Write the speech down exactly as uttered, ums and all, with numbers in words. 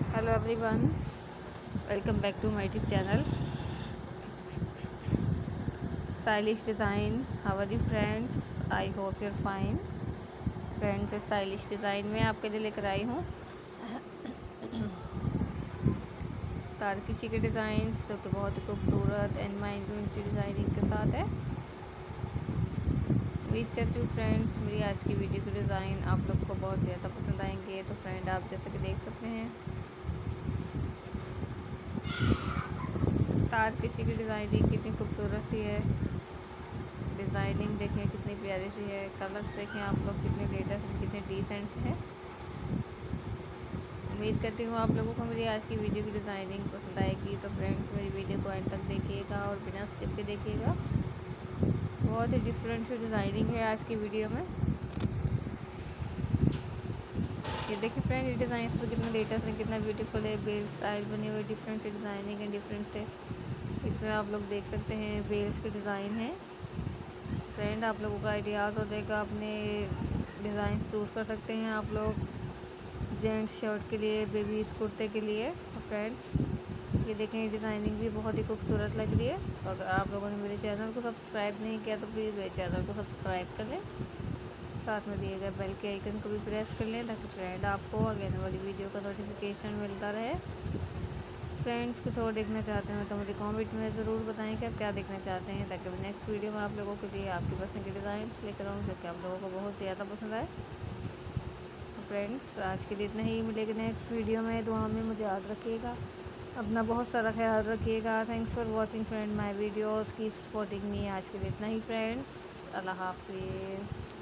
Hello everyone, welcome back to my YouTube channel Stylish Design. How are you friends? I hope you're fine. Friends, stylish design में आपके लिए लेकर आई हूँ तारकशी के designs जो कि बहुत ही खूबसूरत एंड माइंड ब्लोइंग डिज़ाइनिंग के साथ है। उम्मीद करती हूँ फ्रेंड्स मेरी आज की वीडियो के डिज़ाइन आप लोग को बहुत ज़्यादा पसंद आएंगे। तो फ्रेंड, आप जैसे कि देख सकते हैं तारकशी की डिज़ाइनिंग कितनी खूबसूरत सी है। डिज़ाइनिंग देखें कितनी प्यारी सी है। कलर्स देखें आप लोग कितने लेटेस्ट कितने डिसेंट से हैं। उम्मीद करती हूँ आप लोगों को मेरी आज की वीडियो की डिज़ाइनिंग पसंद आएगी। तो फ्रेंड्स, मेरी वीडियो को एंड तक देखिएगा और बिना स्किप के देखिएगा। बहुत ही डिफरेंट सी डिज़ाइनिंग है आज की वीडियो में। ये देखिए फ्रेंड, ये डिज़ाइन तो कितना लेटेस्ट है, कितना ब्यूटीफुल है। बेल स्टाइल बने हुए डिफरेंट सी डिज़ाइनिंग है, डिफरेंट से इसमें आप लोग देख सकते हैं बेल्स के डिज़ाइन है। फ्रेंड, आप लोगों का आइडियाज़ हो जाएगा, अपने डिज़ाइन चूज़ कर सकते हैं आप लोग जेंट्स शर्ट के लिए, बेबीज़ कुर्ते के लिए। फ्रेंड्स, ये देखें डिज़ाइनिंग भी बहुत ही खूबसूरत लग रही है। अगर आप लोगों ने मेरे चैनल को सब्सक्राइब नहीं किया तो प्लीज़ मेरे चैनल को सब्सक्राइब कर लें, साथ में दिए गए बेल के आइकन को भी प्रेस कर लें ताकि फ्रेंड आपको आगे आने वाली वीडियो का नोटिफिकेशन मिलता रहे। फ्रेंड्स, कुछ और देखना चाहते हैं तो मुझे कमेंट में ज़रूर बताएं कि आप क्या देखना चाहते हैं, ताकि मैं नेक्स्ट वीडियो में आप लोगों के लिए आपकी पसंद के डिज़ाइंस लेकर आऊँ जो कि आप लोगों को बहुत ज़्यादा पसंद आए। तो फ्रेंड्स, आज के लिए इतना ही, मिलेगा नेक्स्ट वीडियो में। दुआ में मुझे याद रखिएगा, अपना बहुत सारा ख्याल रखिएगा। Thanks for watching friend my videos, keep supporting me. आज के लिए इतना ही फ्रेंड्स, अल्लाह हाफिज़।